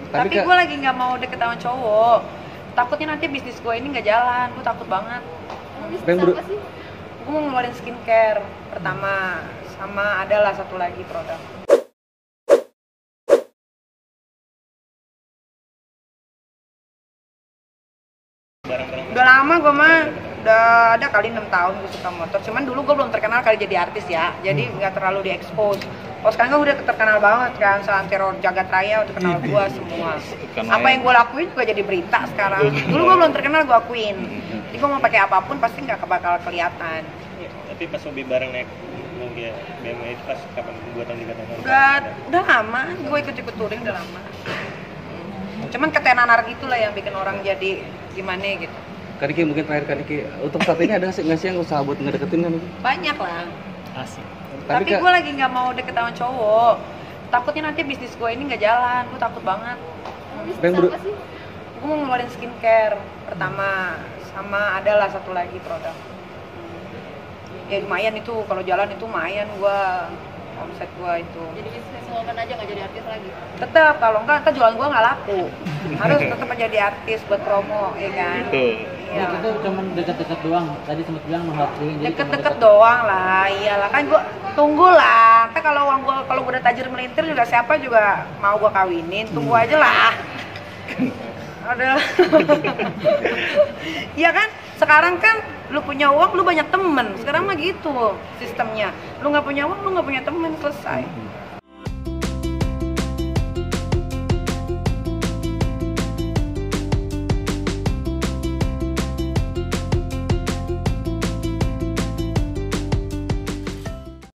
Tapi gue lagi nggak mau deket sama cowok. Takutnya nanti bisnis gue ini nggak jalan. Gue takut banget. Bisnis apa sih? Gue mau ngeluarin skincare pertama, sama adalah satu lagi produk. Udah lama gue mah, udah ada kali 6 tahun gue suka motor. Cuman dulu gue belum terkenal kali jadi artis ya, jadi nggak terlalu diekspos. Kalau sekarang gue udah terkenal banget kan, santero jagat raya udah kenal gue semua. Apa yang gue lakuin juga jadi berita sekarang. Dulu gue belum terkenal, gue akuin. Jadi gue mau pakai apapun pasti nggak bakal kelihatan. Tapi pas hobi bareng naik mobil BMW itu pas kapan buatan dikatakan? Udah lama, gue ikut touring udah lama. Cuman ketenaran itulah yang bikin orang jadi gimana gitu. Kaniki mungkin terakhir Kaniki, untuk saat ini ada nggak sih yang usaha buat ngedeketin kan? Banyak lah. Asik. Tapi gue lagi nggak mau deket sama cowok. Takutnya nanti bisnis gue ini nggak jalan. Gue takut banget. Bisnis apa sih? Gue mau ngeluarin skincare pertama, sama adalah satu lagi produk. Ya lumayan itu, kalau jalan itu lumayan gue omset gue itu. Jadi bisnis woman aja nggak jadi artis lagi? Tetap, kalau enggak ntar jualan gue nggak laku. Harus tetap jadi artis buat promo, ya kan? Betul. Iya. Itu cuma deket-deket doang. Tadi sempat bilang menghargai. Deket-deket doang lah, iyalah kan gue tunggulah. Kan kalau uang gue, kalau gue udah tajir melintir juga siapa juga mau gue kawinin. Tunggu aja lah. Ada. Iya kan? Sekarang kan lu punya uang, lu banyak temen. Sekarang mah gitu sistemnya. Lu nggak punya uang, lu nggak punya temen, selesai.